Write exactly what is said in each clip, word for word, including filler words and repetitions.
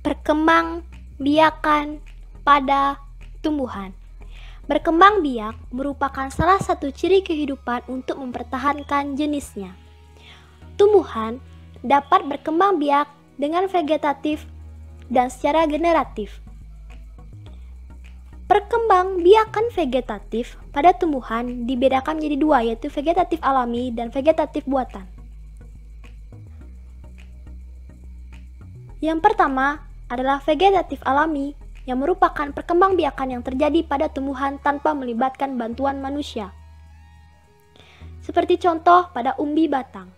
perkembangbiakan pada tumbuhan. Berkembang biak merupakan salah satu ciri kehidupan untuk mempertahankan jenisnya. Tumbuhan dapat berkembang biak dengan vegetatif dan secara generatif. Perkembangbiakan vegetatif pada tumbuhan dibedakan menjadi dua, yaitu vegetatif alami dan vegetatif buatan. Yang pertama adalah vegetatif alami, yang merupakan perkembangbiakan yang terjadi pada tumbuhan tanpa melibatkan bantuan manusia. Seperti contoh pada umbi batang.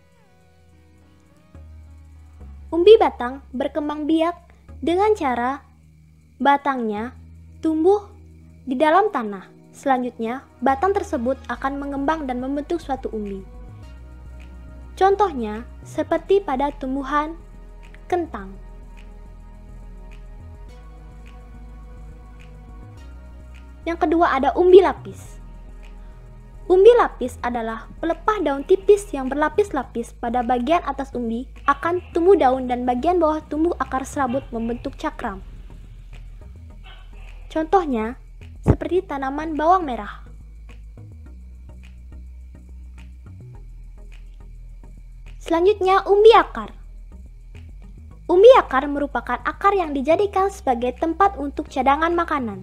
Umbi batang berkembang biak dengan cara batangnya tumbuh di dalam tanah. Selanjutnya, batang tersebut akan mengembang dan membentuk suatu umbi. Contohnya seperti pada tumbuhan kentang. Yang kedua ada umbi lapis. Umbi lapis adalah pelepah daun tipis yang berlapis-lapis. Pada bagian atas umbi akan tumbuh daun dan bagian bawah tumbuh akar serabut membentuk cakram. Contohnya seperti tanaman bawang merah. Selanjutnya umbi akar. Umbi akar merupakan akar yang dijadikan sebagai tempat untuk cadangan makanan.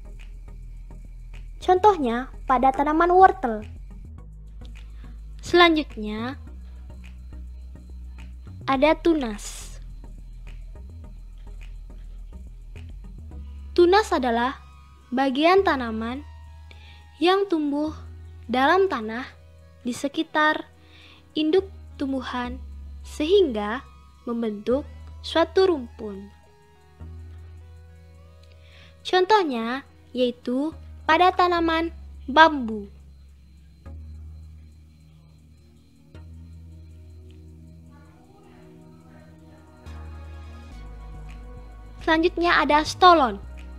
Contohnya pada tanaman wortel. Selanjutnya ada tunas. Tunas adalah bagian tanaman yang tumbuh dalam tanah di sekitar induk tumbuhan sehingga membentuk suatu rumpun. Contohnya yaitu pada tanaman bambu. Selanjutnya ada stolon.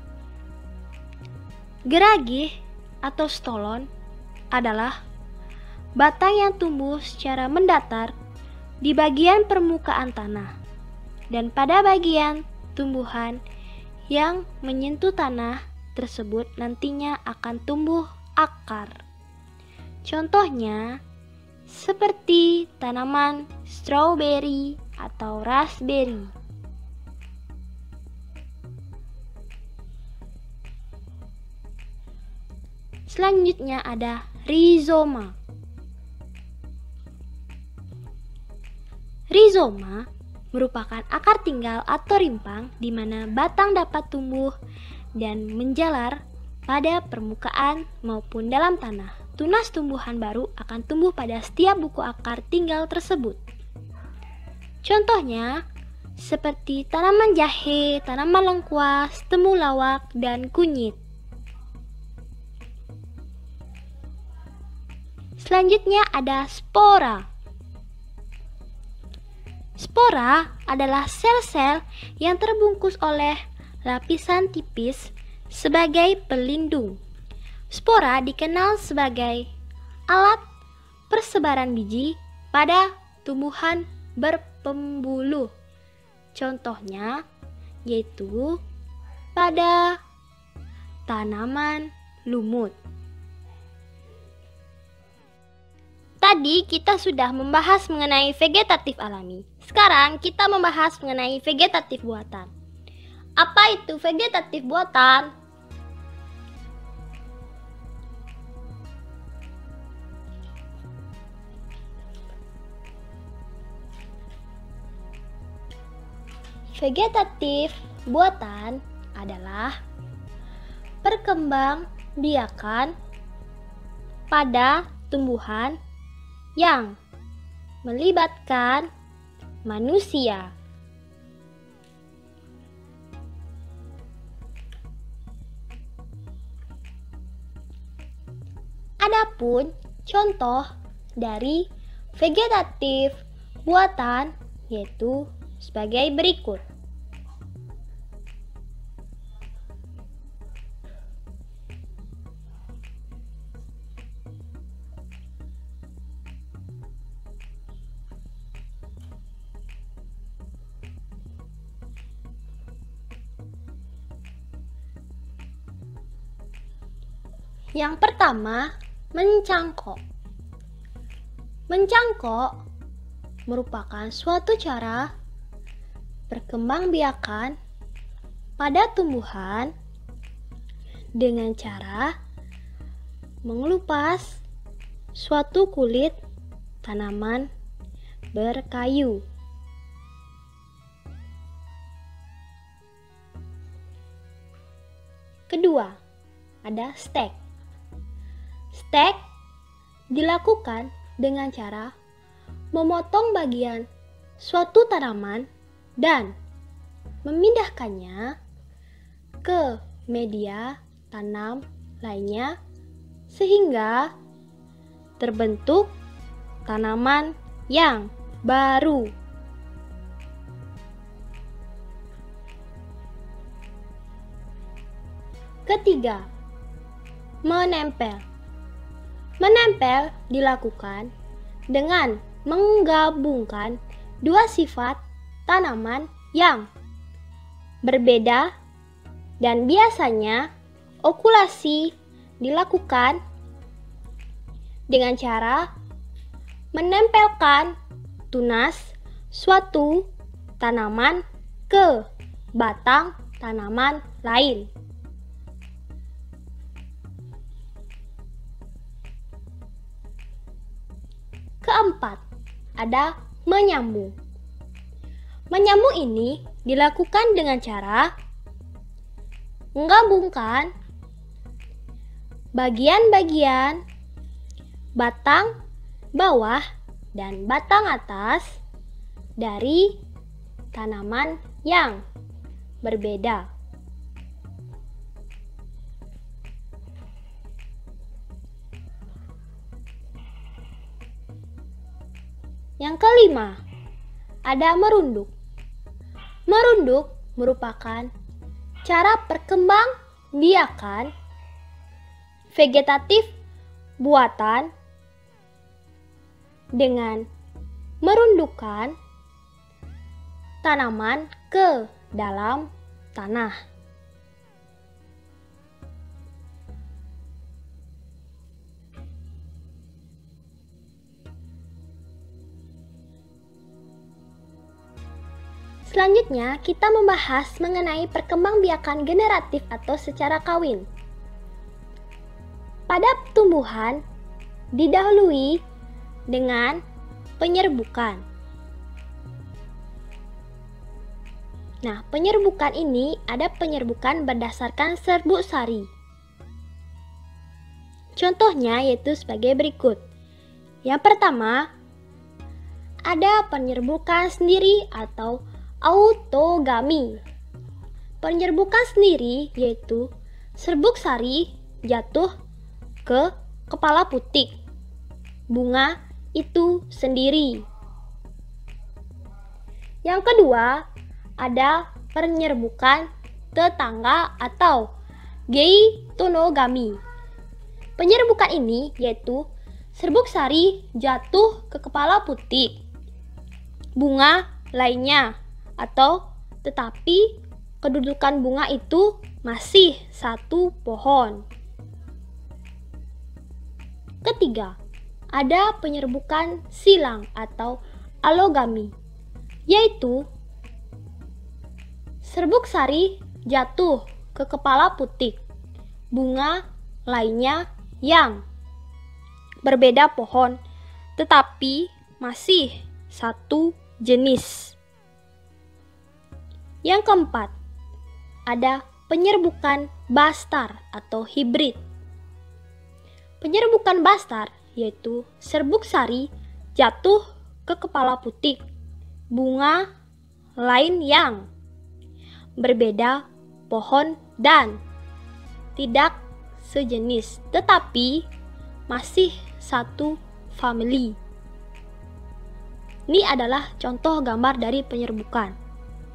Geragih atau stolon adalah batang yang tumbuh secara mendatar di bagian permukaan tanah dan pada bagian tumbuhan yang menyentuh tanah tersebut nantinya akan tumbuh akar. Contohnya seperti tanaman strawberry atau raspberry. Selanjutnya ada rizoma. Rizoma merupakan akar tinggal atau rimpang di mana batang dapat tumbuh dan menjalar pada permukaan maupun dalam tanah. Tunas tumbuhan baru akan tumbuh pada setiap buku akar tinggal tersebut. Contohnya seperti tanaman jahe, tanaman lengkuas, temulawak, dan kunyit. Selanjutnya ada spora. Spora adalah sel-sel yang terbungkus oleh lapisan tipis sebagai pelindung. Spora dikenal sebagai alat persebaran biji pada tumbuhan berpembuluh. Contohnya yaitu pada tanaman lumut. Tadi kita sudah membahas mengenai vegetatif alami. Sekarang kita membahas mengenai vegetatif buatan. Apa itu vegetatif buatan? Vegetatif buatan adalah perkembangbiakan pada tumbuhan yang melibatkan manusia. Adapun contoh dari vegetatif buatan yaitu sebagai berikut. Yang pertama, mencangkok. Mencangkok merupakan suatu cara perkembangbiakan pada tumbuhan dengan cara mengelupas suatu kulit tanaman berkayu. Kedua, ada stek. Stek dilakukan dengan cara memotong bagian suatu tanaman dan memindahkannya ke media tanam lainnya sehingga terbentuk tanaman yang baru. Ketiga, menempel. Menempel dilakukan dengan menggabungkan dua sifat tanaman yang berbeda dan biasanya okulasi dilakukan dengan cara menempelkan tunas suatu tanaman ke batang tanaman lain. Keempat, ada menyambung. Menyambung ini dilakukan dengan cara menggabungkan bagian-bagian batang bawah dan batang atas dari tanaman yang berbeda. Yang kelima, ada merunduk. Merunduk merupakan cara perkembangbiakan vegetatif buatan dengan merundukkan tanaman ke dalam tanah. Selanjutnya, kita membahas mengenai perkembangbiakan generatif atau secara kawin. Pada tumbuhan, didahului dengan penyerbukan. Nah, penyerbukan ini ada penyerbukan berdasarkan serbuk sari. Contohnya yaitu sebagai berikut. Yang pertama, ada penyerbukan sendiri atau autogami. Penyerbukan sendiri yaitu serbuk sari jatuh ke kepala putik bunga itu sendiri. Yang kedua, ada penyerbukan tetangga atau geitonogami. Penyerbukan ini yaitu serbuk sari jatuh ke kepala putik bunga lainnya, atau tetapi kedudukan bunga itu masih satu pohon. Ketiga, ada penyerbukan silang atau alogami, yaitu serbuk sari jatuh ke kepala putik bunga lainnya yang berbeda pohon tetapi masih satu jenis. Yang keempat, ada penyerbukan bastar atau hibrid. Penyerbukan bastar yaitu serbuk sari jatuh ke kepala putik bunga lain yang berbeda pohon dan tidak sejenis tetapi masih satu famili. Ini adalah contoh gambar dari penyerbukan.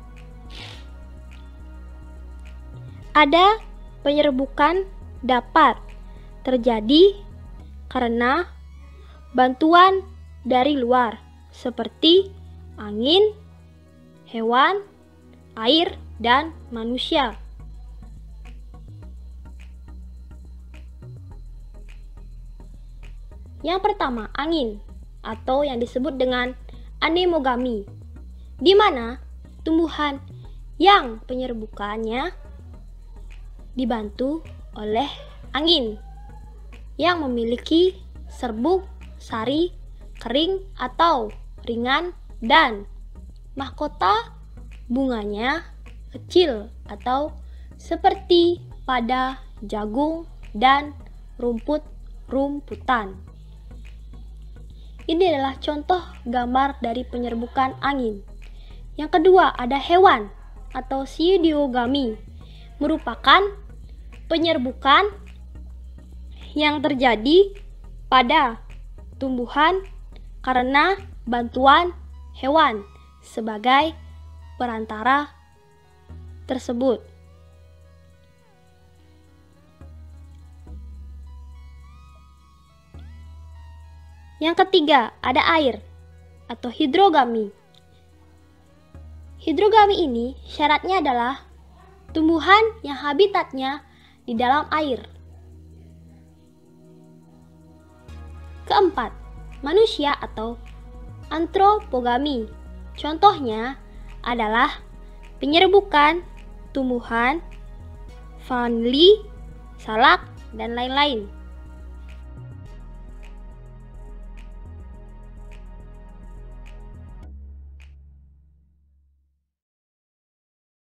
Ada penyerbukan dapat terjadi karena bantuan dari luar seperti angin, hewan, air, dan manusia. Yang pertama, angin atau yang disebut dengan anemogami, di mana tumbuhan yang penyerbukannya dibantu oleh angin yang memiliki serbuk, sari, kering atau ringan, dan mahkota bunganya kecil atau seperti pada jagung dan rumput-rumputan. Ini adalah contoh gambar dari penyerbukan angin. Yang kedua, ada hewan atau pseudogamy, merupakan penyerbukan yang terjadi pada tumbuhan karena bantuan hewan sebagai perantara tersebut. Yang ketiga, ada air atau hidrogami. Hidrogami ini syaratnya adalah tumbuhan yang habitatnya di dalam air. Keempat, manusia atau antropogami. Contohnya adalah penyerbukan tumbuhan, fungi, salak, dan lain-lain.